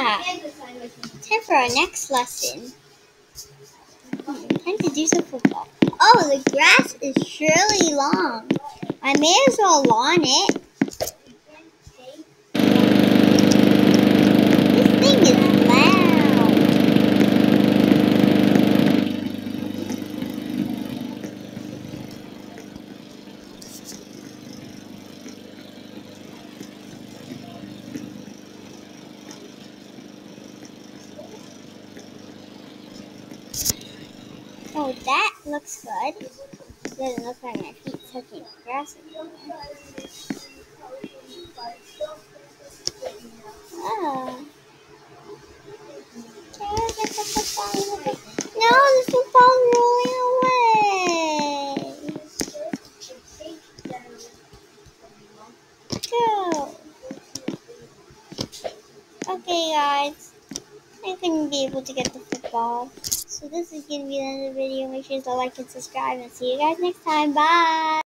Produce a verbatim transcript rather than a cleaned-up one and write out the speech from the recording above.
Yeah. Time for our next lesson. Hmm, time to do some football. Oh, the grass is surely long. I may as well lawn it. This thing is loud. Oh, that looks good. It doesn't look like my feet touching the grass anymore. Oh. Can I get the football? No, the football's rolling away. Go. Okay, guys. I couldn't be able to get the football. So this is going to be the end of the video. Make sure to like and subscribe, and see you guys next time. Bye.